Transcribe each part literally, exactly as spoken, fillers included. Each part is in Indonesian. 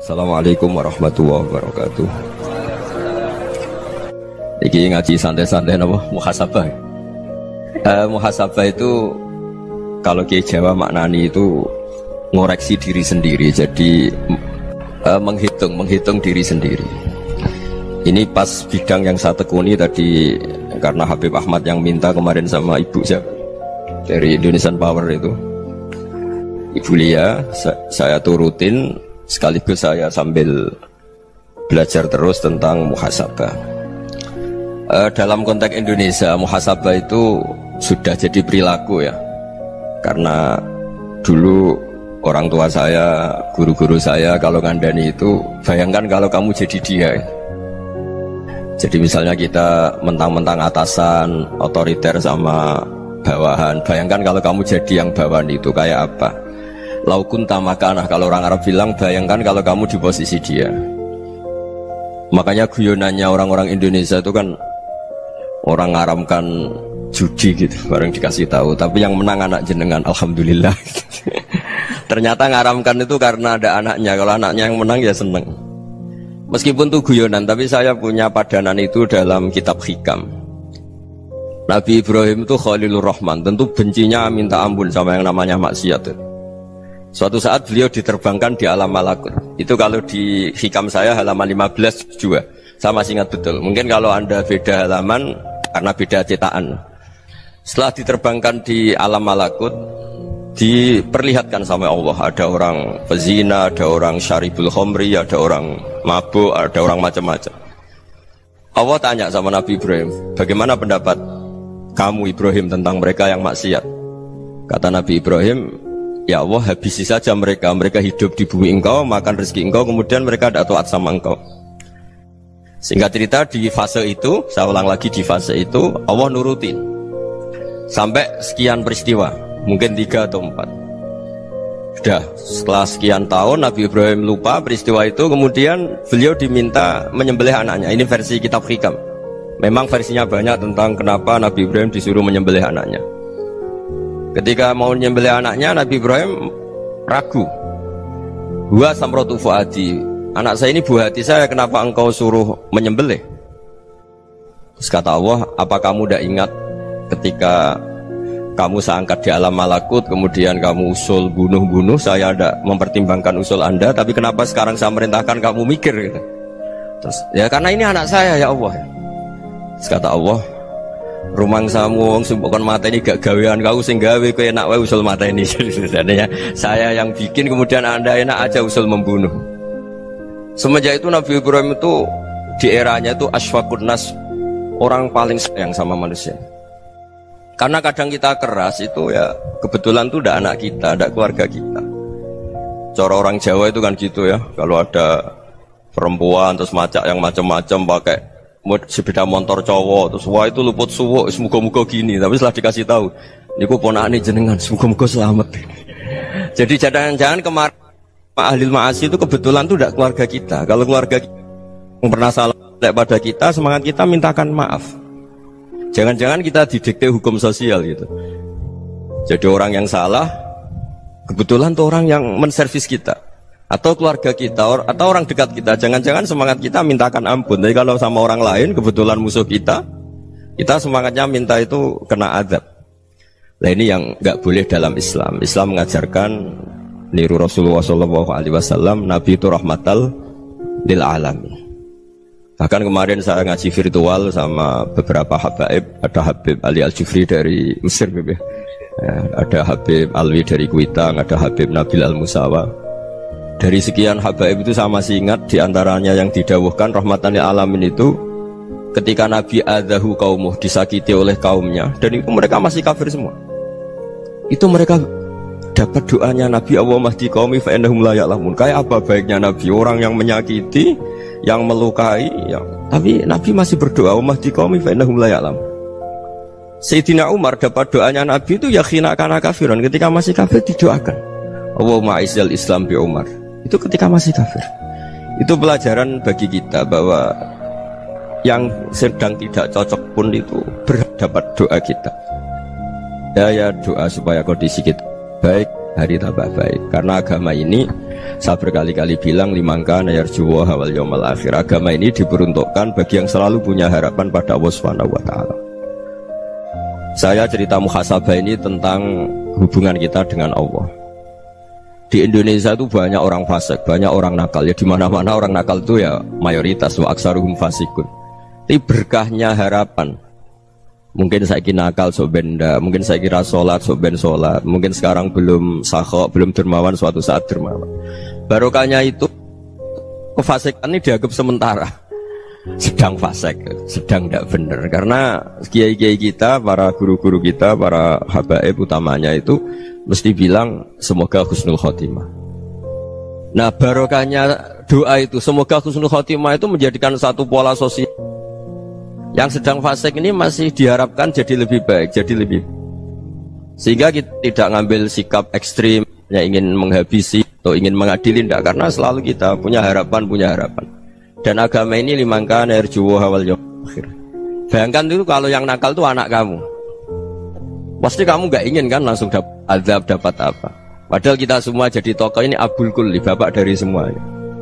Assalamualaikum warahmatullahi wabarakatuh. Iki ngaji santai-santai napa muhasabah. Eh, muhasabah itu kalau Kiai Jawa maknani itu ngoreksi diri sendiri. Jadi eh, menghitung menghitung diri sendiri. Ini pas bidang yang saya tekuni tadi karena Habib Ahmad yang minta kemarin sama ibu saya dari Indonesian Power itu. Ibu Lia, saya turutin sekaligus saya sambil belajar terus tentang muhasabah. E, dalam konteks Indonesia, muhasabah itu sudah jadi perilaku ya. Karena dulu orang tua saya, guru-guru saya kalau ngandani itu, bayangkan kalau kamu jadi dia. Jadi misalnya kita mentang-mentang atasan, otoriter sama bawahan, bayangkan kalau kamu jadi yang bawahan itu kayak apa? Laukun tamakanah, kalau orang Arab bilang, bayangkan kalau kamu di posisi dia. Makanya guyonannya orang-orang Indonesia itu kan orang ngaramkan judi gitu, bareng dikasih tahu. Tapi yang menang anak jenengan, alhamdulillah. Ternyata ngaramkan itu karena ada anaknya. Kalau anaknya yang menang ya seneng. Meskipun itu guyonan, tapi saya punya padanan itu dalam kitab hikam. Nabi Ibrahim itu Khalilur Rahman, tentu bencinya minta ampun sama yang namanya maksiat. Suatu saat beliau diterbangkan di alam malakut. Itu kalau di hikam saya halaman lima belas juga. Saya masih ingat betul. Mungkin kalau Anda beda halaman karena beda cetakan. Setelah diterbangkan di alam malakut, diperlihatkan sama Allah. Ada orang pezina, ada orang syaribul khomri, ada orang mabuk, ada orang macam-macam. Allah tanya sama Nabi Ibrahim, bagaimana pendapat kamu Ibrahim tentang mereka yang maksiat? Kata Nabi Ibrahim, ya Allah, habisi saja mereka. Mereka hidup di bumi engkau, makan rezeki engkau, kemudian mereka tidak taat sama engkau. Singkat cerita, di fase itu, saya ulang lagi, di fase itu Allah nurutin sampai sekian peristiwa, mungkin tiga atau empat. Sudah, setelah sekian tahun Nabi Ibrahim lupa peristiwa itu, kemudian beliau diminta menyembelih anaknya. Ini versi kitab hikam. Memang versinya banyak tentang kenapa Nabi Ibrahim disuruh menyembelih anaknya. Ketika mau menyembelih anaknya, Nabi Ibrahim ragu. Huwa samratu fuadi, anak saya ini buah hati saya, kenapa engkau suruh menyembelih? Terus kata Allah, apa kamu tidak ingat ketika kamu saya angkat di alam malakut, kemudian kamu usul bunuh-bunuh, saya tidak mempertimbangkan usul anda, tapi kenapa sekarang saya merintahkan kamu mikir gitu? Terus, ya karena ini anak saya ya Allah. Terus kata Allah, rumang samu wong sing bukan mata ini gak gawean kau sing gawe kowe enak wae usul mata ini. Sebenarnya saya yang bikin, kemudian anda enak aja usul membunuh. Semenjak itu Nabi Ibrahim itu di eranya itu asfaqun nas, orang paling sayang sama manusia. Karena kadang kita keras itu ya kebetulan itu udah anak kita, ada keluarga kita. Cara orang Jawa itu kan gitu ya, kalau ada perempuan terus macak yang macam-macam pakai sepeda motor cowok, terus wah itu luput suwuk, semoga-moga gini. Tapi setelah dikasih tahu, niku ponakane jenengan, semoga-moga selamat. Jadi jangan-jangan kemarin ahli ma'asi itu kebetulan tuh tidak keluarga kita. Kalau keluarga kita yang pernah salah pada kita, semangat kita mintakan maaf. Jangan-jangan kita didikte hukum sosial gitu. Jadi orang yang salah, kebetulan tuh orang yang menservis kita. Atau keluarga kita, atau orang dekat kita, jangan-jangan semangat kita mintakan ampun. Tapi kalau sama orang lain, kebetulan musuh kita, kita semangatnya minta itu kena azab. Nah ini yang nggak boleh dalam Islam. Islam mengajarkan niru Rasulullah shallallahu alaihi wasallam, Nabi itu rahmatal lil alamin. Bahkan kemarin saya ngaji virtual sama beberapa habaib, ada Habib Ali Al-Jufri dari Mesir, ya, ada Habib Alwi dari Kuitang, ada Habib Nabil Al-Musawa. Dari sekian habaib itu saya masih ingat diantaranya yang didawuhkan rahmatan lil alamin itu ketika Nabi adzahu qaumuh, disakiti oleh kaumnya, dan itu mereka masih kafir semua. Itu mereka dapat doanya Nabi, Allahumma hdi qaumi fa innahum la ya'lamun. Kayak apa baiknya Nabi, orang yang menyakiti, yang melukai, yang... tapi Nabi masih berdoa, Allahumma hdi qaumi fa innahum la ya'lamun. Sayyidina Umar dapat doanya Nabi itu ya khina kana kafiran, ketika masih kafir didoakan, Allahumma aizzal Islam bi Umar. Itu ketika masih kafir. Itu pelajaran bagi kita bahwa yang sedang tidak cocok pun itu berdapat doa kita. Ya ya doa supaya kondisi kita baik, hari tambah baik. Karena agama ini Saya berkali-kali bilang limangka nayarjuwa hawal yawmal akhir. Agama ini diperuntukkan bagi yang selalu punya harapan pada Allah Subhanahu wa taala. Saya cerita muhasabah ini tentang hubungan kita dengan Allah. Di Indonesia itu banyak orang fasik, banyak orang nakal. Ya di mana-mana orang nakal itu ya mayoritas, wa aksaruhum fasikun. Tapi berkahnya harapan. Mungkin saya kira nakal sok benda, mungkin saya kira sholat sok ben sholat, mungkin sekarang belum sakhok, belum dermawan, suatu saat dermawan. Barokahnya itu kefasikan ini dianggap sementara, sedang fasik, sedang tidak benar. Karena kiai-kiai kita, para guru-guru kita, para habaib utamanya itu mesti bilang semoga husnul khotimah. Nah barokahnya doa itu semoga husnul khotimah itu menjadikan satu pola sosial. Yang sedang fasik ini masih diharapkan jadi lebih baik, jadi lebih sehingga kita tidak ngambil sikap ekstrim yang ingin menghabisi atau ingin mengadili, tidak, karena selalu kita punya harapan, punya harapan. Dan agama ini limangka nerjuwa hawal yawmal akhir. Bayangkan itu kalau yang nakal itu anak kamu, pasti kamu nggak ingin kan langsung dapat azab, dapat apa. Padahal kita semua jadi tokoh ini abul kulli, bapak dari semuanya.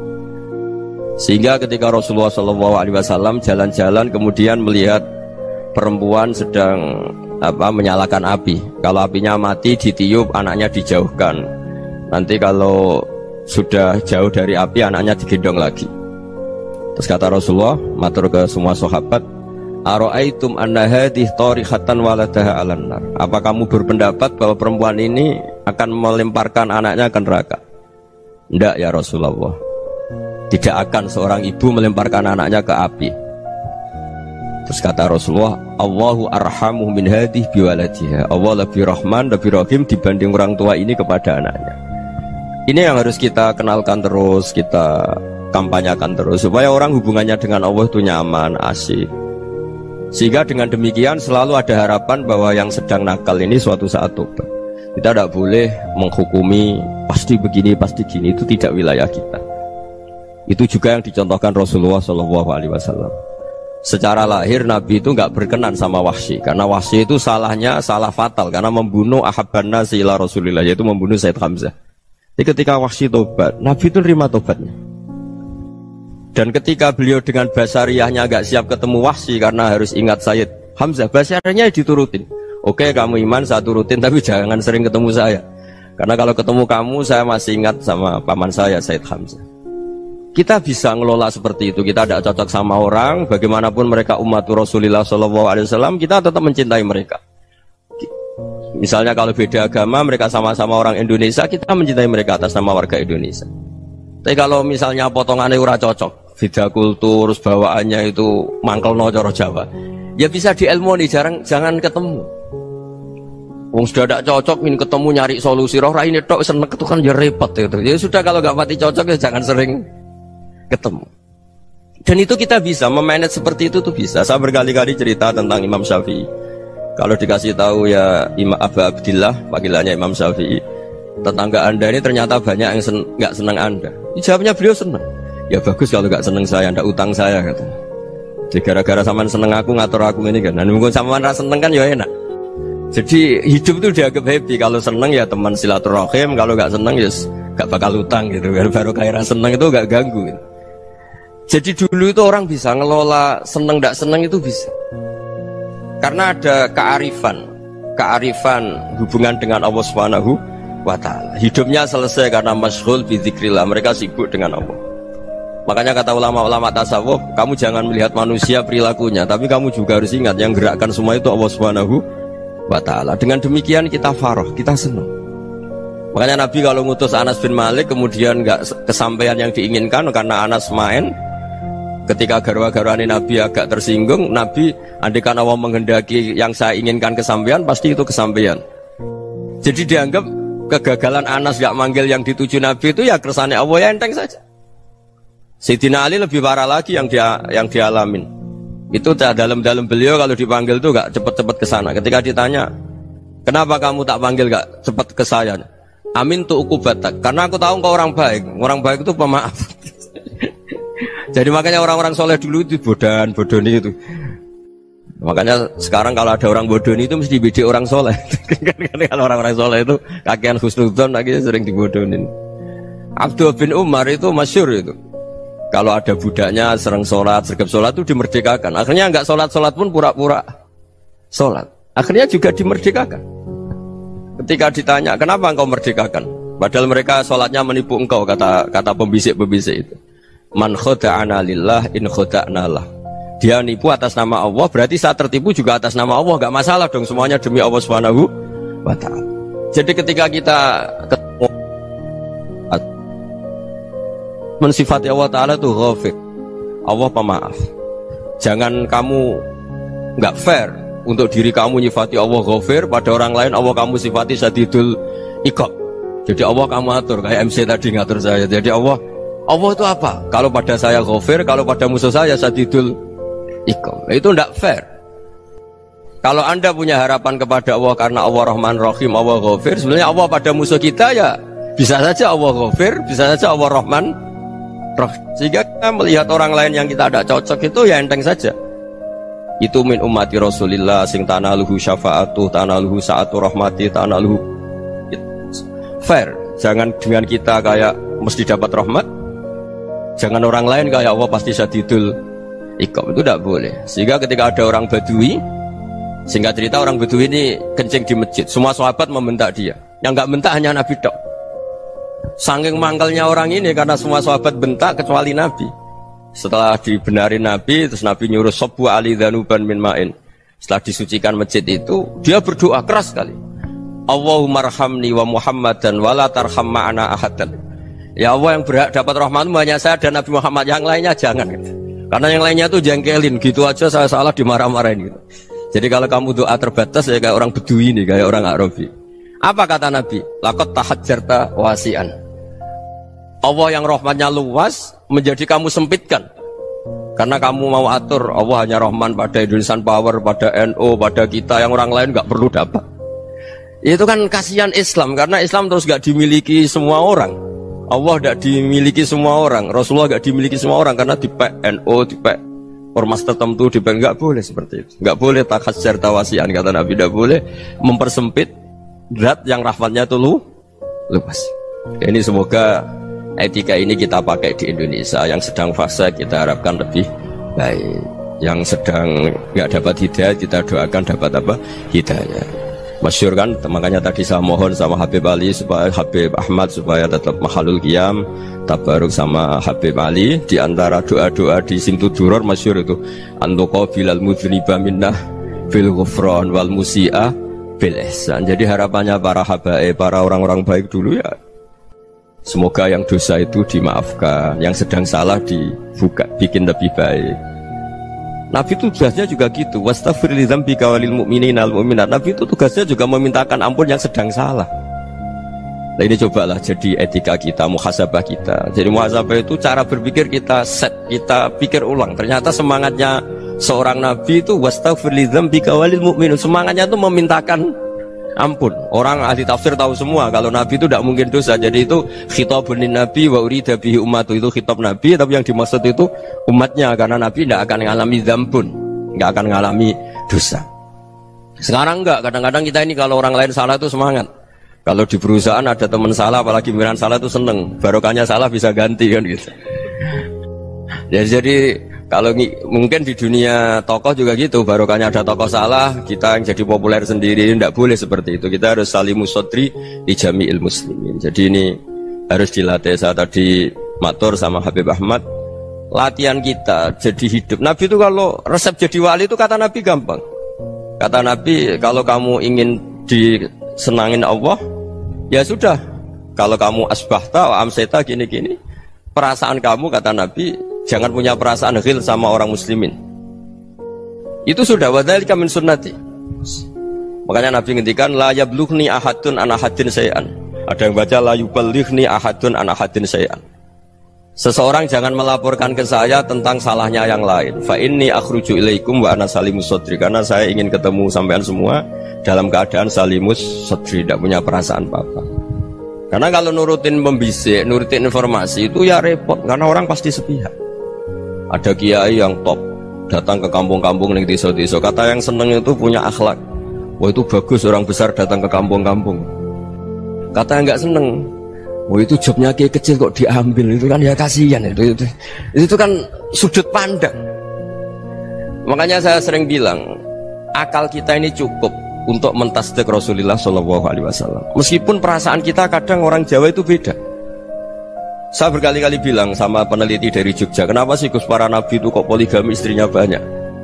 Sehingga ketika Rasulullah shallallahu alaihi wasallam jalan-jalan kemudian melihat perempuan sedang apa menyalakan api. Kalau apinya mati ditiup, anaknya dijauhkan. Nanti kalau sudah jauh dari api, anaknya digendong lagi. Terus kata Rasulullah, matur ke semua sahabat, Aro'aitum anna hadih tarihatan waladaha alan nar. Apa kamu berpendapat bahwa perempuan ini akan melemparkan anaknya ke neraka? Tidak ya Rasulullah. Tidak akan seorang ibu melemparkan anaknya ke api. Terus kata Rasulullah, Allahu arhamu min hadih biwaladiha. Allah lebih rahman, lebih rahim dibanding orang tua ini kepada anaknya. Ini yang harus kita kenalkan terus, kita kampanyakan terus, supaya orang hubungannya dengan Allah itu nyaman, asik. Sehingga dengan demikian selalu ada harapan bahwa yang sedang nakal ini suatu saat tobat. Kita tidak boleh menghukumi pasti begini, pasti gini, itu tidak wilayah kita. Itu juga yang dicontohkan Rasulullah shallallahu alaihi wasallam. Secara lahir Nabi itu nggak berkenan sama Wahsy, karena Wahsy itu salahnya salah fatal, karena membunuh ahabban nasi ila Rasulillah, yaitu membunuh Sayyid Hamzah. Jadi ketika Wahsy tobat, Nabi itu terima tobatnya. Dan ketika beliau dengan basariyahnya nggak siap ketemu Wahsy karena harus ingat Sayyid Hamzah, basariyahnya diturutin. Oke kamu iman, saya turutin, tapi jangan sering ketemu saya, karena kalau ketemu kamu saya masih ingat sama paman saya Sayyid Hamzah. Kita bisa ngelola seperti itu. Kita tidak cocok sama orang, bagaimanapun mereka umat Rasulullah shallallahu alaihi wasallam, kita tetap mencintai mereka. Misalnya kalau beda agama, mereka sama-sama orang Indonesia, kita mencintai mereka atas nama warga Indonesia. Tapi kalau misalnya potongannya ora cocok, beda kultur, bawaannya itu mangkel no coro Jawa, ya bisa diilmoni, jarang jangan ketemu. Wong sudah tidak cocok, ingin ketemu nyari solusi. Roh ini tok seneng itu kan ya repot gitu. Ya sudah kalau nggak pati cocok ya jangan sering ketemu. Dan itu kita bisa memanage seperti itu tuh bisa. Saya berkali-kali cerita tentang Imam Syafi'i. Kalau dikasih tahu ya Imam Abu Abdillah, panggilannya Imam Syafi'i, tetangga anda ini ternyata banyak yang sen nggak senang anda. Jawabnya beliau senang. Ya bagus kalau nggak senang saya, anda utang saya kata. Jadi gara-gara saman seneng aku ngatur aku ini kan. Dan mungkin saman rasa seneng kan ya enak. Jadi hidup itu dianggap happy. Kalau seneng ya teman silaturahim, kalau nggak seneng ya nggak bakal utang gitu. Baru kayak seneng itu nggak ganggu. Gitu. Jadi dulu itu orang bisa ngelola seneng tidak seneng itu bisa, karena ada kearifan, kearifan hubungan dengan Allah Subhanahu wa taala. Hidupnya selesai karena masyghul bi dzikrillah, mereka sibuk dengan Allah. Makanya kata ulama-ulama tasawuf, kamu jangan melihat manusia perilakunya, tapi kamu juga harus ingat yang gerakkan semua itu Allah Subhanahu wa taala. Dengan demikian kita farah, kita senang. Makanya Nabi kalau ngutus Anas bin Malik kemudian nggak kesampaian yang diinginkan karena Anas main. Ketika garwa-garwani Nabi agak tersinggung, Nabi andaikan Allah menghendaki yang saya inginkan kesampaian, pasti itu kesampaian. Jadi dianggap kegagalan Anas gak manggil yang dituju Nabi itu ya kersane Allah, ya enteng saja. Sayyidina Ali lebih parah lagi yang dia yang dialamin. Itu dalam-dalam beliau kalau dipanggil itu gak cepet-cepet ke sana. Ketika ditanya, kenapa kamu tak panggil gak cepet ke saya? Amin tu ukubatak, karena aku tahu kau orang baik. Orang baik itu pemaaf. Jadi makanya orang-orang soleh dulu itu bodan, bodoni itu. Makanya sekarang kalau ada orang bodoni itu mesti beda orang soleh. Kalau orang-orang soleh itu kakean husnudzon lagi sering dibodonin. Abdullah bin Umar itu masyhur itu. Kalau ada budaknya sering sholat, sergap sholat itu dimerdekakan. Akhirnya nggak sholat-sholat pun pura-pura sholat. Akhirnya juga dimerdekakan. Ketika ditanya, kenapa engkau merdekakan? Padahal mereka sholatnya menipu engkau, kata kata pembisik-pembisik itu. Man khoda'ana lillah in khoda'na lah. Dia nipu atas nama Allah, berarti saat tertipu juga atas nama Allah. Gak masalah dong, semuanya demi Allah subhanahu wa ta'ala. Jadi ketika kita ketemu mensifati Allah Ta'ala itu ghafir, Allah pemaaf. Jangan kamu nggak fair untuk diri kamu nyifati Allah ghafir, pada orang lain Allah kamu sifati syadidul iqab. Jadi Allah kamu atur, kayak M C tadi ngatur saya. Jadi Allah Allah itu apa? Kalau pada saya ghafir, kalau pada musuh saya syadidul iqab. Itu nggak fair. Kalau Anda punya harapan kepada Allah karena Allah Rahman Rahim, Allah ghafir, sebenarnya Allah pada musuh kita ya bisa saja Allah ghafir, bisa saja Allah Rahman. Sehingga kita melihat orang lain yang kita tidak cocok itu ya enteng saja. Itu min ummati Rasulillah sing tanaluhu syafa'atuh, tanaluhu sa'atu rahmati, tanaluhu fair. Jangan dengan kita kayak mesti dapat rahmat. Jangan orang lain kayak Allah pasti syadidul iqab, itu tidak boleh. Sehingga ketika ada orang Badui, singkat cerita orang Badui ini kencing di masjid, semua sahabat membentak dia. Yang nggak bentak hanya Nabi tok. Saking mangkalnya orang ini karena semua sahabat bentak kecuali Nabi. Setelah dibenarin Nabi, terus Nabi nyuruh sobu ali dhanuban min ma'in. Setelah disucikan masjid itu, dia berdoa keras sekali. Allahumma arhamni wa Muhammadan wa la tarham ma'ana ahadan. Ya Allah, yang berhak dapat rahmatmu hanya saya dan Nabi Muhammad, yang lainnya jangan. Karena yang lainnya itu jengkelin, gitu aja saya salah dimarah-marahin gitu. Jadi kalau kamu doa terbatas ya kayak orang Bedui ini, kayak orang Arabi. Apa kata Nabi? Laqad tahajjarta wasi'an. Allah yang rahmatnya luas menjadi kamu sempitkan karena kamu mau atur Allah hanya rahman pada Indonesian Power, pada N U, pada kita, yang orang lain gak perlu dapat. Itu kan kasihan Islam, karena Islam terus gak dimiliki semua orang. Allah gak dimiliki semua orang, Rasulullah gak dimiliki semua orang, karena di P N U, di P ormas tertentu, di P gak boleh seperti itu. Gak boleh takhasyar tawasian, kata Nabi, gak boleh mempersempit zat yang rahmatnya itu lu luas. Ini semoga etika ini kita pakai di Indonesia. Yang sedang fase kita harapkan lebih baik, yang sedang nggak dapat hidayah kita doakan dapat apa? Hidayah. Masyhur kan, makanya tadi saya mohon sama Habib Ali supaya Habib Ahmad supaya tetap mahalul qiyam tabaruk sama Habib Ali. Di antara doa-doa di Simtud Duror masyhur itu antuqa bilal mudhniba minnah bil ghufran wal musi'ah bil ihsan. Jadi harapannya para habaib, para orang-orang baik dulu ya, semoga yang dosa itu dimaafkan, yang sedang salah dibuka, bikin lebih baik. Nabi itu tugasnya juga gitu. Wastaghfir li dzambika walil mu'minina wal mu'minat. Nabi itu tugasnya juga memintakan ampun yang sedang salah. Nah ini cobalah jadi etika kita, muhasabah kita. Jadi muhasabah itu cara berpikir kita set, kita pikir ulang. Ternyata semangatnya seorang Nabi itu wastaghfir li dzambika walil mu'minun. Semangatnya itu memintakan ampun. Orang ahli tafsir tahu semua kalau Nabi itu tidak mungkin dosa. Jadi itu khitabun lin Nabi wa urida bihi ummatu, itu khitab Nabi, tapi yang dimaksud itu umatnya, karena Nabi tidak akan mengalami dzambun, tidak akan mengalami dosa. Sekarang enggak, kadang-kadang kita ini kalau orang lain salah itu semangat. Kalau di perusahaan ada teman salah, apalagi miran salah itu seneng, barokahnya salah bisa ganti kan gitu. Ya, jadi kalau mungkin di dunia tokoh juga gitu, barokahnya ada tokoh salah, kita yang jadi populer sendiri, tidak boleh seperti itu. Kita harus salimus sodri di jami'il muslimin. Jadi ini harus dilatih. Saya tadi matur sama Habib Ahmad, latihan kita jadi hidup. Nabi itu kalau resep jadi wali itu kata Nabi gampang. Kata Nabi, kalau kamu ingin disenangin Allah, ya sudah. Kalau kamu asbahta wa amseta gini-gini, perasaan kamu, kata Nabi, jangan punya perasaan ghil sama orang muslimin. Itu sudah wadzalika min sunnati. Makanya Nabi ngendikan la yablughni ahadun an ahadin syai'an. Ada yang baca la yuballighni ahadun an ahadin syai'an. Seseorang jangan melaporkan ke saya tentang salahnya yang lain. Fa inni akhruju ilaikum wa ana salimus sadri. Karena saya ingin ketemu sampean semua dalam keadaan salimus sadri, tidak punya perasaan apa-apa. Karena kalau nurutin pembisik, nurutin informasi itu ya repot, karena orang pasti sepihak. Ada kiai yang top datang ke kampung-kampung ning desa-desa, kata yang seneng itu punya akhlak. Wah itu bagus orang besar datang ke kampung-kampung. Kata yang nggak seneng, Oh itu jobnya kayak kecil kok diambil, itu kan ya kasihan itu, itu itu kan sudut pandang. Makanya saya sering bilang akal kita ini cukup untuk mentasdik Rasulullah Shallallahu Alaihi Wasallam. Meskipun perasaan kita kadang orang Jawa itu beda. Saya berkali-kali bilang sama peneliti dari Jogja, kenapa sih Gus para nabi itu kok poligami istrinya banyak?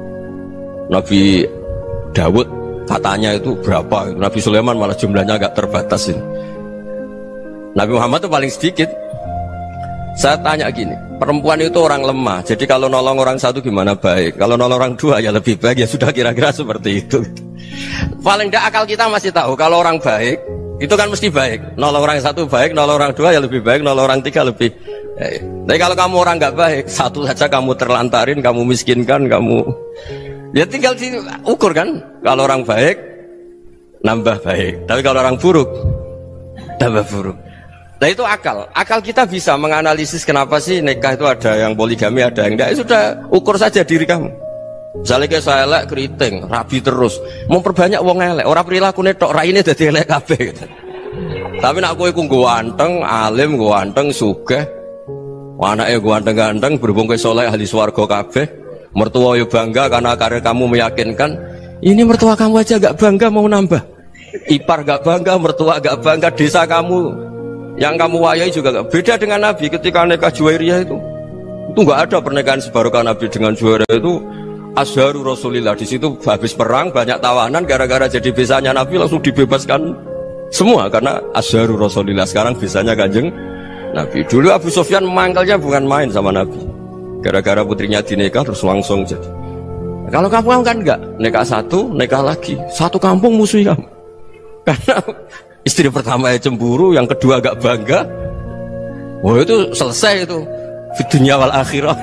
Nabi Dawud katanya itu berapa? Nabi Sulaiman malah jumlahnya agak terbatas ini. Nabi Muhammad itu paling sedikit. Saya tanya gini, perempuan itu orang lemah, jadi kalau nolong orang satu gimana baik, kalau nolong orang dua ya lebih baik, ya sudah kira-kira seperti itu. Paling tidak akal kita masih tahu kalau orang baik itu kan mesti baik, nolong orang satu baik, nolong orang dua ya lebih baik, nolong orang tiga lebih baik. Tapi kalau kamu orang nggak baik, satu saja kamu terlantarin, kamu miskinkan, kamu ya tinggal diukur kan. Kalau orang baik nambah baik, tapi kalau orang buruk tambah buruk. Nah itu akal, akal kita bisa menganalisis kenapa sih nikah itu ada yang poligami, ada yang enggak. Sudah ukur saja diri kamu. Misalnya kayak saya elek keriting, rabi terus, memperbanyak wong elek, orang perilaku netok, raine dadi elek kabeh gitu. Tapi nak kowe ku ganteng, alim, ganteng, sugih, anake ganteng-ganteng, berhubung kowe saleh ahli swarga kabeh, mertua yo bangga karena karir kamu meyakinkan. Ini mertua kamu aja gak bangga mau nambah. Ipar gak bangga, mertua gak bangga, desa kamu yang kamu wayai juga gak beda dengan Nabi ketika nikah Juwairiyah itu. Itu gak ada pernikahan sebarokah Nabi dengan Juwairiyah itu. Azharu Rasulillah, di situ habis perang banyak tawanan, gara-gara jadi besanya Nabi langsung dibebaskan semua karena Azharu Rasulillah. Sekarang besanya Kanjeng Nabi. Dulu Abu Sufyan mangkalnya bukan main sama Nabi, gara-gara putrinya dinikah terus langsung jadi. Kalau kamu kan enggak, nikah satu, nikah lagi, satu kampung musuh kamu. Karena istri pertama ya cemburu, yang kedua agak bangga. Wah itu selesai itu, di dunia wal akhirah.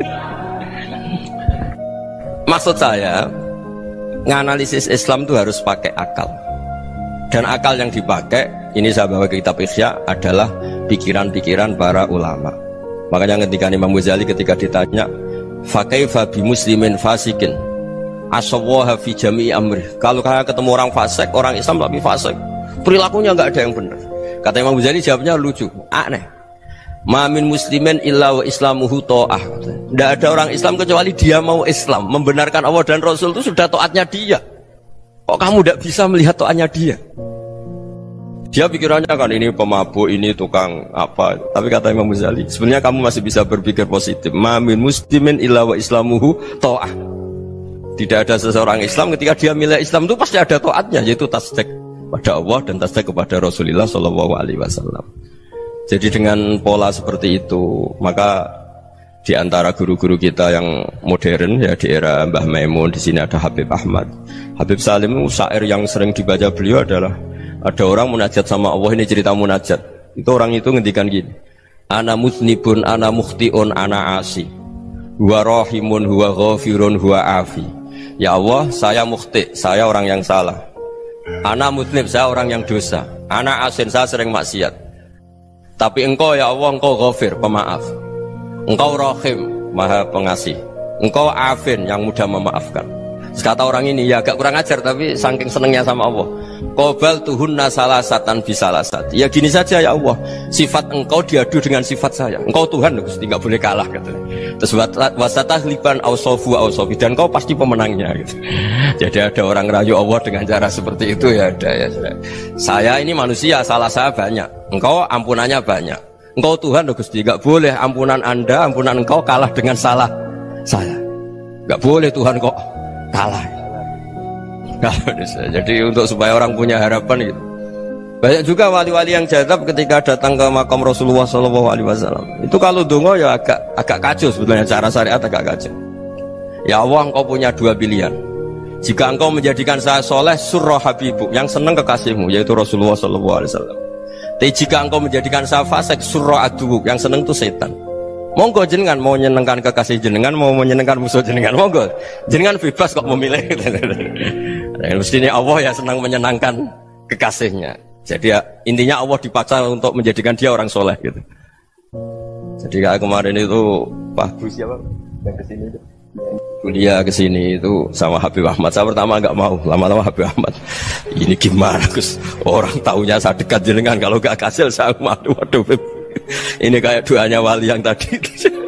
Maksud saya, nganalisis Islam itu harus pakai akal. Dan akal yang dipakai, ini saya bawa ke kitab Ihya, adalah pikiran-pikiran para ulama. Makanya ketika Imam Ghazali ketika ditanya, fakaifa bi muslimin fasikin asawwaha fi jami'i amri. Kalau kalian ketemu orang fasik, orang Islam tapi fasik, perilakunya nggak ada yang benar. Kata Imam Ghazali jawabnya lucu, aneh. Ma min muslimin illa wa islamuhu ta'ah. Tidak ada orang Islam kecuali dia mau Islam, membenarkan Allah dan Rasul itu sudah taatnya dia. Kok kamu tidak bisa melihat taatnya dia? Dia pikirannya kan ini pemabuk, ini tukang apa. Tapi kata Imam Ghazali, sebenarnya kamu masih bisa berpikir positif. Ma min muslimin illa wa islamuhu ta'ah. Tidak ada seseorang Islam ketika dia milik Islam itu pasti ada taatnya, yaitu tasdik pada Allah dan tasdik kepada Rasulullah Shallallahu Alaihi Wasallam. Jadi dengan pola seperti itu, maka di antara guru-guru kita yang modern ya di era Mbah Maimun, di sini ada Habib Ahmad, Habib Salim, syair yang sering dibaca beliau adalah ada orang munajat sama Allah. Ini cerita munajat. Itu orang itu ngendikan gini, ana musnibun, ana mukhtiun, ana asi, huwa rahimun, huwa ghafirun, huwa afi. Ya Allah, saya mukhti, saya orang yang salah. Ana musnib, saya orang yang dosa. Ana asin, saya sering maksiat. Tapi engkau ya Allah, engkau ghafir, pemaaf. Engkau rahim, maha pengasih. Engkau afin, yang mudah memaafkan. Kata orang ini, ya agak kurang ajar, tapi saking senengnya sama Allah. Qobal tuhunna salasatan bisalasat. Ya gini saja ya Allah, sifat engkau diadu dengan sifat saya. Engkau Tuhan, Gusti, nggak boleh kalah katanya. Terus wasatahliban ausofu ausofi, dan engkau pasti pemenangnya gitu. Jadi ada orang rayu Allah dengan cara seperti itu ya ada ya. Saya ini manusia, salah saya banyak. Engkau ampunannya banyak. Engkau Tuhan, Gusti, nggak boleh ampunan Anda, ampunan engkau kalah dengan salah saya. Nggak boleh Tuhan kok kalah. Jadi untuk supaya orang punya harapan gitu. Banyak juga wali-wali yang jadab ketika datang ke makam Rasulullah Shallallahu Alaihi Wasallam. Itu kalau dongo ya agak agak kacau sebetulnya, cara syariat agak kacau. Ya Allah, engkau punya dua pilihan. Jika engkau menjadikan saya soleh, surah habibuk, yang senang kekasihmu, yaitu Rasulullah Shallallahu Alaihi Wasallam. Tapi jika engkau menjadikan saya fasik, surah adubuk, yang senang itu setan. Monggo jenengan mau menyenangkan kekasih jenengan, mau menyenangkan musuh jenengan, monggo jenengan bebas kok memilih. Mestinya Allah ya senang menyenangkan kekasihnya. Jadi ya, intinya Allah dipaksa untuk menjadikan dia orang soleh gitu. Jadi kayak kemarin itu Pak Gus siapa yang kesini itu kuliah ke sini itu sama Habib Ahmad. Saya pertama nggak mau, lama-lama Habib Ahmad. Ini gimana Gus? Orang taunya saya dekat jenengan, kalau nggak kasil saya waduh waduh. Ini kayak doanya wali yang tadi.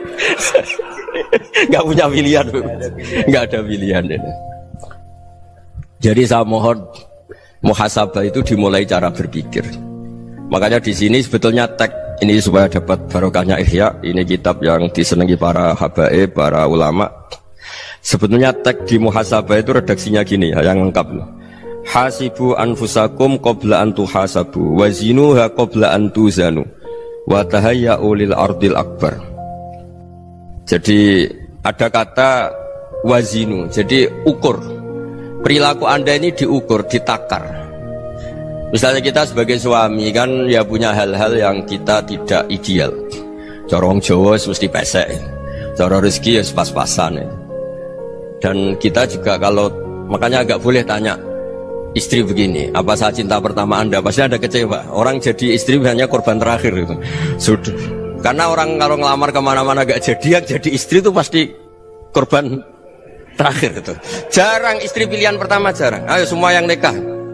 Nggak punya pilihan, nggak ada pilihan. Ini. Jadi saya mohon muhasabah itu dimulai cara berpikir. Makanya di sini sebetulnya tag ini supaya dapat barokahnya Ihya. Ini kitab yang disenangi para habaib, para ulama. Sebetulnya tag di muhasabah itu redaksinya gini ya, yang lengkap. Hasibu anfusakum qabla an tuhasabu, wazinuha qabla an tuzanu, wa tahayya'u lil ardil akbar. Jadi ada kata wazinu, jadi ukur. Perilaku Anda ini diukur, ditakar. Misalnya kita sebagai suami kan ya punya hal-hal yang kita tidak ideal. Cara wong Jawa mesti pesek. Cara rezeki ya pas-pasan. Dan kita juga kalau makanya agak boleh tanya istri begini, apa saya cinta pertama Anda? Pasti Anda kecewa. Orang jadi istri hanya korban terakhir itu. Sudah. Karena orang kalau ngelamar kemana-mana gak jadi, yang jadi istri itu pasti korban terakhir itu. Jarang istri pilihan pertama, jarang. Ayo semua yang nikah.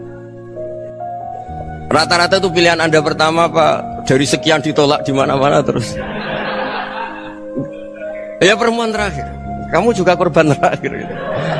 Rata-rata itu pilihan Anda pertama Pak, dari sekian ditolak di mana-mana terus. Ya perempuan terakhir. Kamu juga korban terakhir gitu.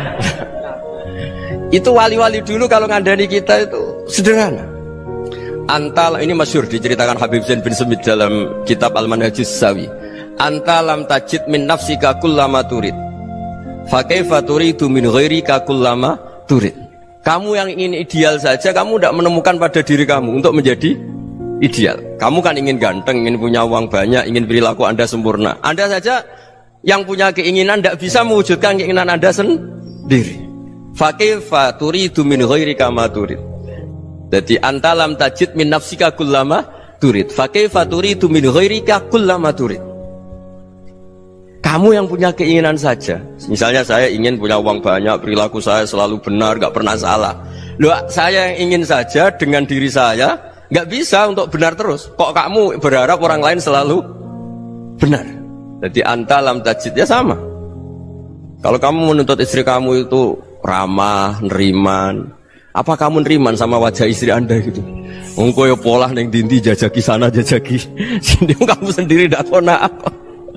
Itu wali-wali dulu kalau ngandani kita itu sederhana. Antal ini masyhur diceritakan Habib Zain bin Semit dalam kitab Al-Manhajus Sawi. Antalam tajid min nafsika kullama turid. Fa kaifa turidu min ghairika kullama turid. Kamu yang ingin ideal saja, kamu tidak menemukan pada diri kamu untuk menjadi ideal. Kamu kan ingin ganteng, ingin punya uang banyak, ingin perilaku Anda sempurna. Anda saja yang punya keinginan tidak bisa mewujudkan keinginan Anda sendiri. Fa kaifa turidu min ghairika ma turid. Jadi antalam tajid min nafsika kullama turid. Fa kaifa turidu min ghairika kullama turid. Kamu yang punya keinginan saja. Misalnya saya ingin punya uang banyak, perilaku saya selalu benar, gak pernah salah. Loh, saya yang ingin saja dengan diri saya, gak bisa untuk benar terus. Kok kamu berharap orang lain selalu benar? Jadi antalam tajid ya sama. Kalau kamu menuntut istri kamu itu ramah, neriman, apa kamu neriman sama wajah istri Anda gitu? Engkau ya pola neng dindi jajaki sana jajaki sini, kamu sendiri tidak tahu apa.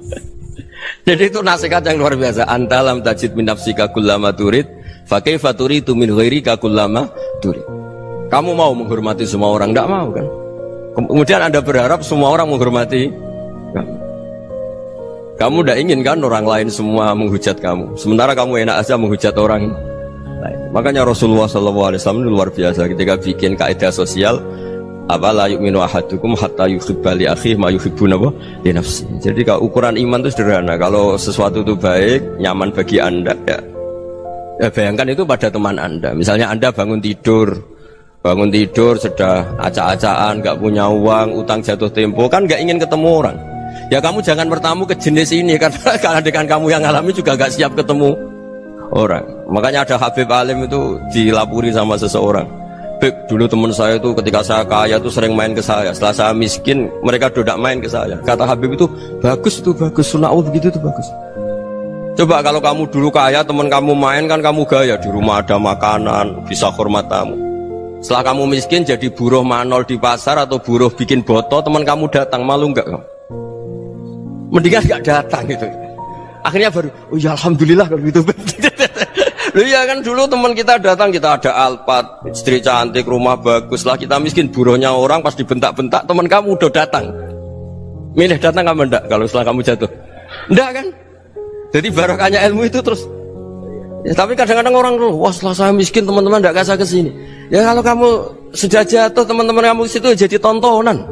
Jadi itu nasihat yang luar biasa. Antalam tajid min nafsika kullama turid, fa kaifa turidu min ghairika kullama turid. Kamu mau menghormati semua orang? Tidak mau kan? Kemudian Anda berharap semua orang menghormati kamu. Kamu tidak ingin kan orang lain semua menghujat kamu. Sementara kamu enak aja menghujat orang lain. Makanya Rasulullah shallallahu alaihi wasallam luar biasa ketika bikin kaidah sosial. Apa la yu'minu ahadukum hatta yuhibba li akhihi ma yuhibbu li nafsi. Jadi kalau ukuran iman itu sederhana. Kalau sesuatu itu baik, nyaman bagi Anda ya. Ya bayangkan itu pada teman Anda. Misalnya Anda bangun tidur, bangun tidur sudah acak-acakan, nggak punya uang, utang jatuh tempo, kan nggak ingin ketemu orang. Ya kamu jangan bertamu ke jenis ini karena kalau dengan kamu yang alami juga nggak siap ketemu orang. Makanya ada Habib Alim itu dilapuri sama seseorang. Beb, dulu teman saya itu ketika saya kaya itu sering main ke saya. Setelah saya miskin, mereka tidak main ke saya. Kata Habib itu, bagus itu bagus, sunnah Allah begitu itu bagus. Coba kalau kamu dulu kaya, teman kamu main kan kamu gaya. Di rumah ada makanan, bisa hormat tamu. Setelah kamu miskin jadi buruh manol di pasar atau buruh bikin boto, teman kamu datang, malu enggak kamu? Mendingan enggak datang gitu. Akhirnya baru, oh ya alhamdulillah kalau gitu. Loh iya kan dulu teman kita datang, kita ada Alphard, istri cantik, rumah bagus lah, kita miskin, buruhnya orang pas dibentak-bentak, teman kamu udah datang. Milih datang kamu enggak kalau setelah kamu jatuh? Enggak kan? Jadi barokahnya ilmu itu terus. Ya, tapi kadang-kadang orang tuh, wah setelah saya miskin teman-teman enggak kasih ke sini. Ya kalau kamu sudah jatuh, teman-teman kamu situ jadi tontonan.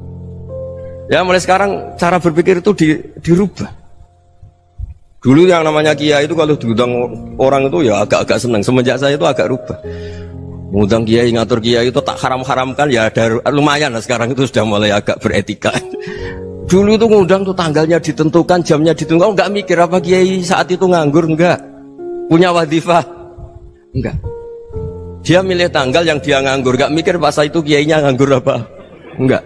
Ya mulai sekarang cara berpikir itu di, dirubah. Dulu yang namanya kiai itu kalau diundang orang itu ya agak-agak senang. Semenjak saya itu agak rubah. Mengundang kiai, ngatur kiai itu tak haram-haramkan ya ada lumayan lah sekarang itu sudah mulai agak beretika. Dulu itu ngundang tuh tanggalnya ditentukan, jamnya ditentukan, enggak mikir apa kiai saat itu nganggur, enggak. Punya wadifah, enggak. Dia milih tanggal yang dia nganggur, enggak mikir pas itu kiainya nganggur apa, enggak.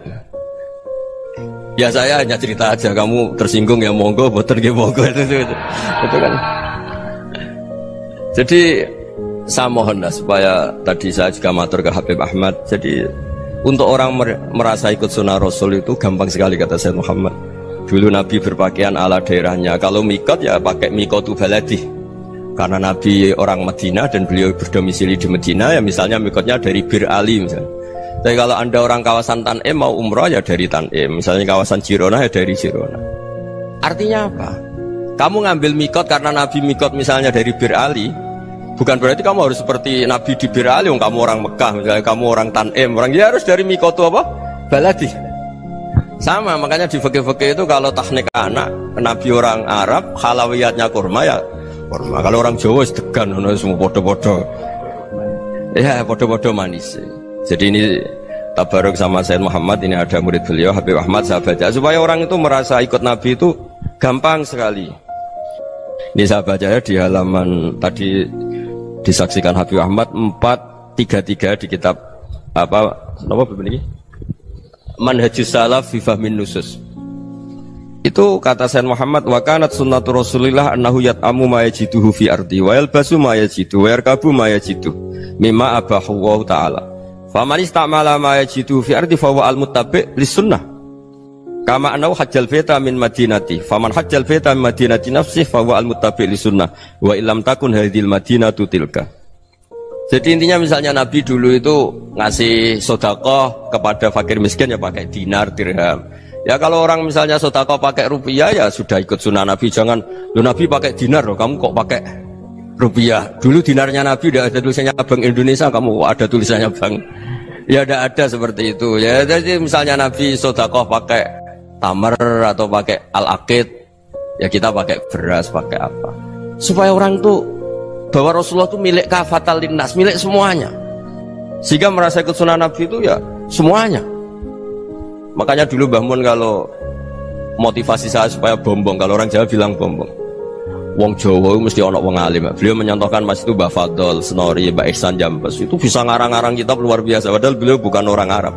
Ya saya hanya cerita aja, kamu tersinggung ya monggo, boten ya monggo itu, itu, itu, itu kan. Jadi saya mohon lah supaya tadi saya juga matur ke Habib Ahmad. Jadi untuk orang merasa ikut sunnah Rasul itu gampang sekali kata Sayyid Muhammad. Dulu Nabi berpakaian ala daerahnya. Kalau mikot ya pakai mikotu baladi. Karena Nabi orang Madinah dan beliau berdomisili di Madinah, ya misalnya mikotnya dari Bir Ali misalnya. Tapi kalau anda orang kawasan Tanim mau umrah ya dari Tanim. Misalnya kawasan Jirona ya dari Jirona. Artinya apa? Kamu ngambil mikot karena Nabi mikot misalnya dari Bir Ali, bukan berarti kamu harus seperti Nabi di Bir Ali. Kamu orang Mekah, misalnya kamu orang Tanim, orang ya harus dari mikot itu apa? Baladi. Sama, makanya di fikih-fikih itu kalau tahnik anak, Nabi orang Arab, halawiyatnya kurma ya kurma. Kalau orang Jawa sedegan, semua bodoh-bodoh. Ya, bodoh-bodoh manis. Jadi ini tabaruk sama Sayyid Muhammad, ini ada murid beliau, Habib Ahmad, saya baca. Supaya orang itu merasa ikut Nabi itu gampang sekali. Ini saya baca ya di halaman tadi disaksikan Habib Ahmad empat tiga tiga di kitab apa? Apa begini? Manhajus Salaf fi Fahmin Nusus. Itu kata Sayyid Muhammad, wa kanat sunnatu Rasulillah annahu yat'amu ma yajiduhu fi ardi wa yalbasu ma yajidu wa yarkabu ma yajidu mimma abahu Allah ta'ala. Faman istamala ma yajidu fi ardi fa huwa al-muttabi' lis-sunnah. Kama annahu hajjal baita min madinati. Faman hajjal baita min madinati nafsihi fa huwa al-muttabi' lis-sunnah wa illam takun hadhil madinatu tilka. Jadi intinya misalnya Nabi dulu itu ngasih sedekah kepada fakir miskin ya pakai dinar, dirham. Ya kalau orang misalnya sedekah pakai rupiah ya sudah ikut sunnah Nabi. Jangan, lu Nabi pakai dinar loh, kamu kok pakai rupiah. Dulu dinarnya Nabi udah ada tulisannya Bank Indonesia, kamu kok ada tulisannya Bank. Ya udah ada seperti itu. Ya jadi misalnya Nabi sedekah pakai tamar atau pakai al-aqid, ya kita pakai beras, pakai apa. Supaya orang tuh bahwa Rasulullah itu milik kafatal linnas, milik semuanya. Sehingga merasa ikut sunnah Nabi itu ya semuanya. Makanya dulu Mbah Mun kalau motivasi saya supaya bombong, kalau orang Jawa bilang bombong. Wong Jawa mesti ono wong alim. Beliau menyontohkan Mas itu Mbah Fadol, Senori, Mbah Ihsan Jambes. Itu bisa ngarang-ngarang kitab luar biasa. Padahal beliau bukan orang Arab.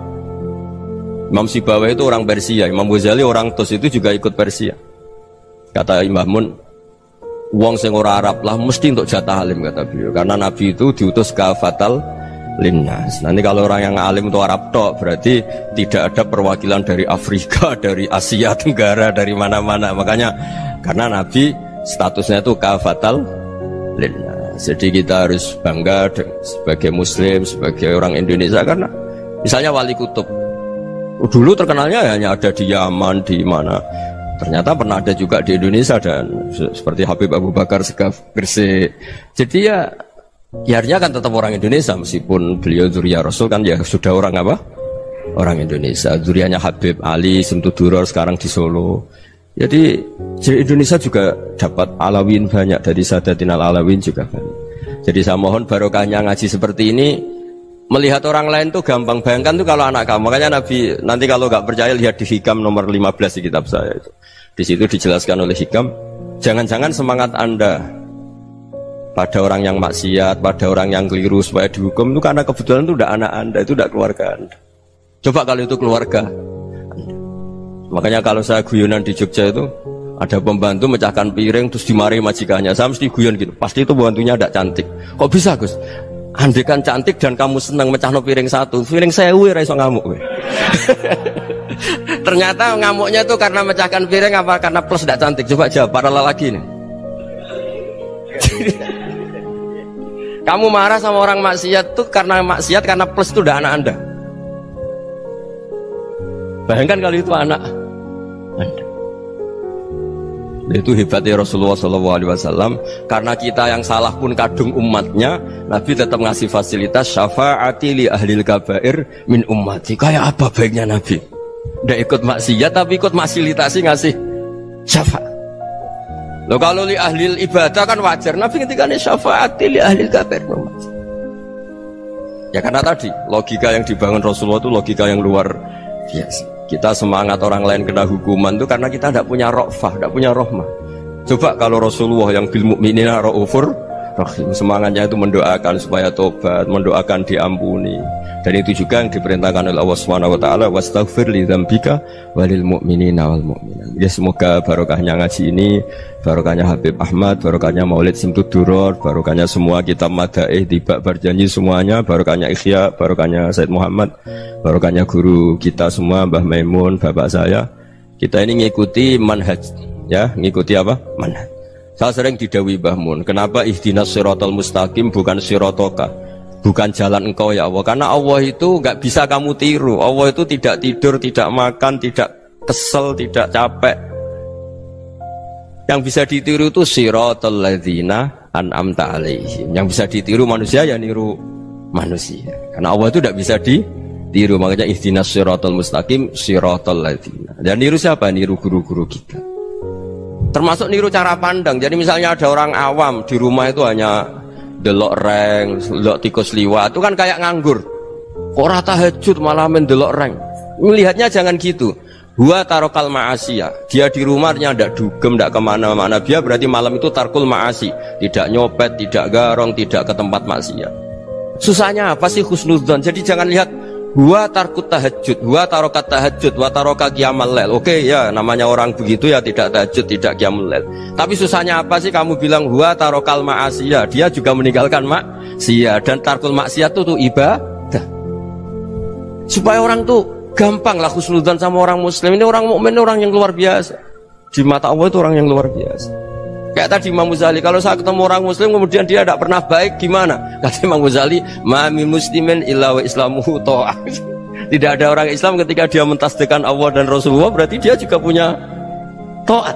Imam Sibawai itu orang Persia, Imam Ghazali orang Tus itu juga ikut Persia. Kata Mbah Mun, wong sing ora Arab lah mesti untuk jatah alim kata beliau. Karena Nabi itu diutus kafatal linnas. Nanti kalau orang yang alim itu Arab tok, berarti tidak ada perwakilan dari Afrika, dari Asia Tenggara, dari mana-mana. Makanya karena Nabi statusnya itu kafatal linnas. Jadi kita harus bangga sebagai Muslim, sebagai orang Indonesia karena misalnya Wali Kutub dulu terkenalnya hanya ada di Yaman, di mana. Ternyata pernah ada juga di Indonesia dan seperti Habib Abu Bakar Segaf Gresik. Jadi ya ya artinya kan tetap orang Indonesia meskipun beliau zuriyah Rasul kan ya sudah orang apa? Orang Indonesia. Zuriyahnya Habib Ali Simtuduror sekarang di Solo. Jadi di Indonesia juga dapat alawin banyak, dari Sadatin al-Alawin juga banyak. Jadi saya mohon barokahnya ngaji seperti ini, melihat orang lain tuh gampang. Bayangkan tuh kalau anak kamu, makanya Nabi nanti kalau nggak percaya lihat di Hikam nomor lima belas di kitab saya itu. Di situ dijelaskan oleh Hikam, jangan-jangan semangat Anda pada orang yang maksiat, pada orang yang keliru supaya dihukum itu karena kebetulan itu udah anak Anda, itu udah keluarga Anda. Coba kalau itu keluarga Anda. Makanya kalau saya guyonan di Jogja itu ada pembantu mecahkan piring terus dimarahi majikannya, saya mesti guyon gitu, pasti itu pembantunya tidak cantik. Kok bisa Gus? Andai kan cantik dan kamu senang mecahno piring satu, piring sewu ora iso ngamuk kowe. Ternyata ngamuknya itu karena mecahkan piring apa karena plus tidak cantik? Coba jawab para lelaki nih. Kamu marah sama orang maksiat tuh karena maksiat, karena plus itu udah anak Anda. Bayangkan kalau itu anak Anda. Itu hebatnya Rasulullah shallallahu alaihi wasallam. Karena kita yang salah pun kadung umatnya, Nabi tetap ngasih fasilitas syafaati li ahlil kabair min ummati. Kayak apa baiknya Nabi? Nggak ikut maksiat tapi ikut fasilitasi ngasih syafaat. Loh kalau li ahlil ibadah kan wajar. Nabi ketika ini syafaati li ahlil kabair min ummati. Ya karena tadi logika yang dibangun Rasulullah itu logika yang luar biasa. Kita semangat orang lain kena hukuman itu karena kita tidak punya rofah, tidak punya rohmah. Coba kalau Rasulullah yang bil mukminina raufur Rahim. Semangatnya itu mendoakan supaya tobat, mendoakan diampuni. Dan itu juga yang diperintahkan oleh Allah Subhanahu wa taala, wastaghfir li dzambika walil mu'minina wal mu'minat. Ya semoga barokahnya ngaji ini, barokahnya Habib Ahmad, barokahnya Maulid Simtud Duror, barokahnya semua kitab Madaih, Tiba Berjanji semuanya, barokahnya Ikhya, barokahnya Said Muhammad, barokahnya guru kita semua, Mbah Maimun, bapak saya. Kita ini ngikuti manhaj, ya, ngikuti apa? Manhaj. Saya sering didhawuhi Mbah Mun, kenapa ihdinas siratal mustaqim bukan siratoka, bukan jalan engkau ya Allah? Karena Allah itu nggak bisa kamu tiru. Allah itu tidak tidur, tidak makan, tidak kesel, tidak capek. Yang bisa ditiru itu siratal ladzina an'amta alaihim. Yang bisa ditiru manusia ya niru manusia. Karena Allah itu tidak bisa ditiru. Makanya ihdinas siratal mustaqim siratal ladzina. Dan niru siapa? Niru guru-guru kita. Termasuk niru cara pandang. Jadi misalnya ada orang awam di rumah itu hanya delok reng, delok tikus liwat, itu kan kayak nganggur. Ora tahajud malah mendelok reng. Melihatnya jangan gitu. Huwa tarokal ma'asiyah. Dia di rumahnya ndak dugem, ndak kemana-mana. Dia berarti malam itu tarkul ma'asi. Tidak nyopet, tidak garong, tidak ke tempat maksiat. Susahnya apa sih husnudzon? Jadi jangan lihat Huwa tarkut tahajud, huwa tarokat tahajud, wa taroka qiyamul lail. Oke ya, namanya orang begitu ya tidak tahajud, tidak qiyamul lail. Tapi susahnya apa sih kamu bilang huwa tarokal ma'asiyah? Dia juga meninggalkan maksiat, dan tarkul maksiat itu tuh ibadah. Supaya orang tuh gampang lah husnudzon sama orang muslim. Ini orang mukmin, orang yang luar biasa. Di mata Allah itu orang yang luar biasa. Kayak tadi Imam Ghazali, kalau saya ketemu orang muslim kemudian dia tidak pernah baik, gimana? Kata Imam Ghazali, ma min muslimin illa wa islamuhu ta'ah. Tidak ada orang Islam ketika dia mentasdihkan Allah dan Rasulullah, berarti dia juga punya taat.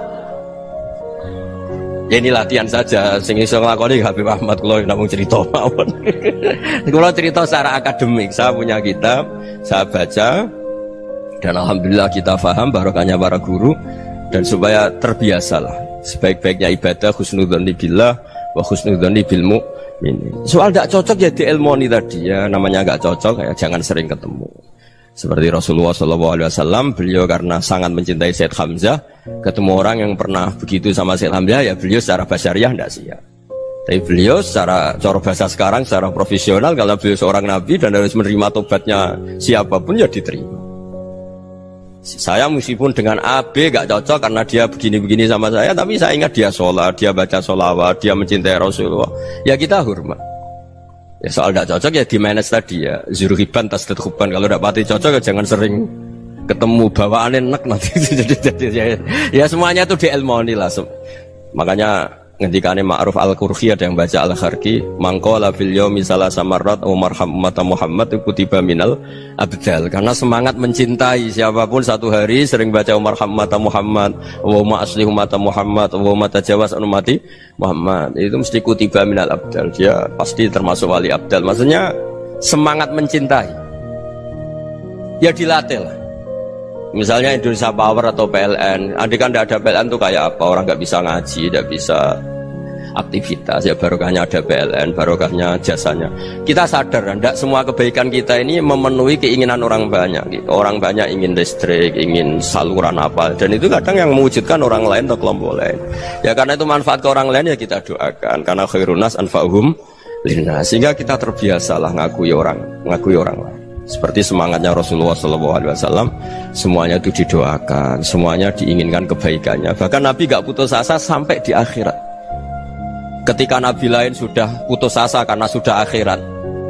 Ya ini latihan saja, sing iso nglakoni Habib Ahmad kula namung cerita mawon. Kula cerita secara akademik, saya punya kitab, saya baca, dan alhamdulillah kita paham barokahnya para guru, dan supaya terbiasalah. Sebaik-baiknya ibadah husnudzon billah wa husnudzon bil mu'minin. Soal tidak cocok ya diilmoni tadi ya, namanya nggak cocok ya jangan sering ketemu. Seperti Rasulullah shallallahu alaihi wasallam, beliau karena sangat mencintai Said Hamzah, ketemu orang yang pernah begitu sama Said Hamzah ya beliau secara basyariah tidak siap. Tapi beliau secara cara bahasa sekarang, secara profesional, kalau beliau seorang nabi dan harus menerima tobatnya siapapun ya diterima. Saya meskipun dengan A, B gak cocok karena dia begini-begini sama saya, tapi saya ingat dia sholat, dia baca sholawat, dia mencintai Rasulullah, ya kita hormat. Ya soal gak cocok ya di manage tadi ya, zurhiban tasdid huban. Kalau gak pati cocok ya jangan sering ketemu, bawaannya enak nanti. jadi, jadi, ya, ya semuanya itu diilmoni lah. Makanya ngendikane Ma'ruf Al-Qurhi ada yang baca Al-Kharqi, mangqala fil yaumi salasa marrat wa marham ummata Muhammad kutiba minal abdal. Karena semangat mencintai siapapun satu hari sering baca marham ummata Muhammad wa ma asli ummata Muhammad wa ma tajawaz an ummati Muhammad, itu mesti kutiba minal abdal. Dia pasti termasuk wali abdal. Maksudnya semangat mencintai ya dilatih lah. Misalnya Indonesia Power atau P L N, andai kan tidak ada P L N tuh kayak apa? Orang nggak bisa ngaji, tidak bisa aktivitas. Ya barokahnya ada P L N, barokahnya jasanya. Kita sadar, tidak semua kebaikan kita ini memenuhi keinginan orang banyak. Gitu. Orang banyak ingin listrik, ingin saluran apa, dan itu kadang yang mewujudkan orang lain atau kelompok lain. Ya karena itu manfaat ke orang lain ya kita doakan. Karena khairun nas anfa'uhum linnas. Sehingga kita terbiasalah ngakui orang, ngakui orang lain. Seperti semangatnya Rasulullah shallallahu alaihi wasallam, semuanya itu didoakan, semuanya diinginkan kebaikannya. Bahkan Nabi gak putus asa sampai di akhirat. Ketika Nabi lain sudah putus asa karena sudah akhirat,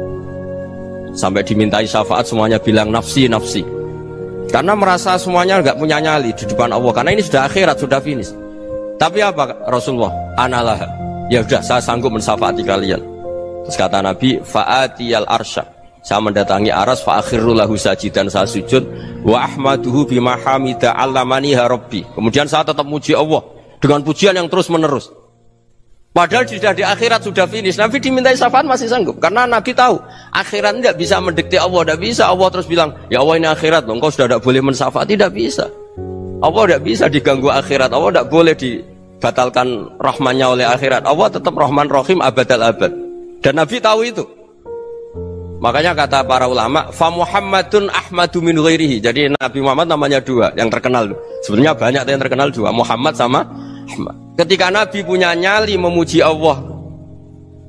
sampai dimintai syafaat semuanya bilang nafsi nafsi, karena merasa semuanya gak punya nyali di depan Allah. Karena ini sudah akhirat, sudah finish. Tapi apa Rasulullah? Analah, ya sudah saya sanggup mensyafaati kalian. Terus kata Nabi, fa'atiyal arsya, saya mendatangi aras, fa'akhirru lahu sajidan, saya sujud, wa ahmaduhu bima hamida allamaniha rabbi. Kemudian saya tetap muji Allah dengan pujian yang terus menerus. Padahal sudah di akhirat, sudah finish. Nabi dimintai syafaat masih sanggup, karena Nabi tahu akhirat tidak bisa mendikte Allah, tidak bisa. Allah terus bilang, ya Allah ini akhirat, engkau sudah tidak boleh mensyafaat, tidak bisa. Allah tidak bisa diganggu akhirat, Allah tidak boleh dibatalkan rahmannya oleh akhirat. Allah tetap Rahman Rahim abadal abad. Dan Nabi tahu itu. Makanya kata para ulama, fa Muhammadun ahmadu min ghairihi. Jadi Nabi Muhammad namanya dua, yang terkenal. Sebenarnya banyak yang terkenal dua, Muhammad sama Ahmad. Ketika Nabi punya nyali memuji Allah,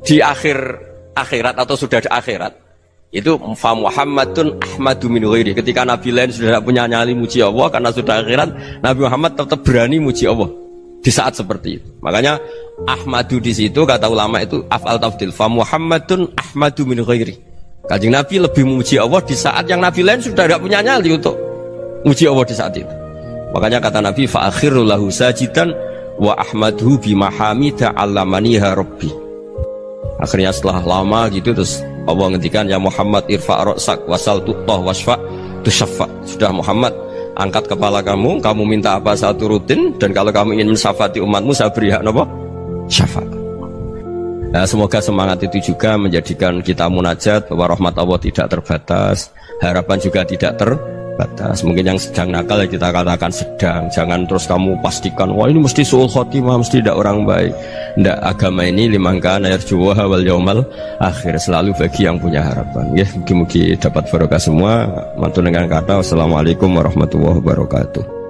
di akhir akhirat atau sudah di akhirat itu fa Muhammadun ahmadu min ghairi. Ketika Nabi lain sudah tidak punya nyali muji Allah karena sudah akhirat, Nabi Muhammad tetap berani muji Allah di saat seperti itu. Makanya ahmadu di situ kata ulama itu af'al tafdil, fa Muhammadun ahmadu min ghairi. Kanjeng Nabi lebih memuji Allah di saat yang Nabi lain sudah tidak punya nyali untuk muji Allah di saat itu. Makanya kata Nabi fa akhiru lahu sajidan wa ahmaduhu bima hamida 'allamaniha rabbi. Akhirnya setelah lama gitu terus Allah ngendikan ya Muhammad irfa' ra'sak wasal tu'tah wasfa' tusyaffa. Sudah Muhammad, angkat kepala kamu, kamu minta apa saya turutin, dan kalau kamu ingin mensyafaati umatmu saya beri hak napa? Syafaat. Nah, semoga semangat itu juga menjadikan kita munajat bahwa rahmat Allah tidak terbatas, harapan juga tidak terbatas. Mungkin yang sedang nakal ya kita katakan sedang, jangan terus kamu pastikan wah ini mesti suul khotimah, mesti tidak orang baik. Ndak, agama ini liman kana yarjuwa wal yaumal akhir, selalu bagi yang punya harapan. Ya, mugi-mugi dapat barokah semua. Mantu dengan kata wassalamualaikum warahmatullahi wabarakatuh.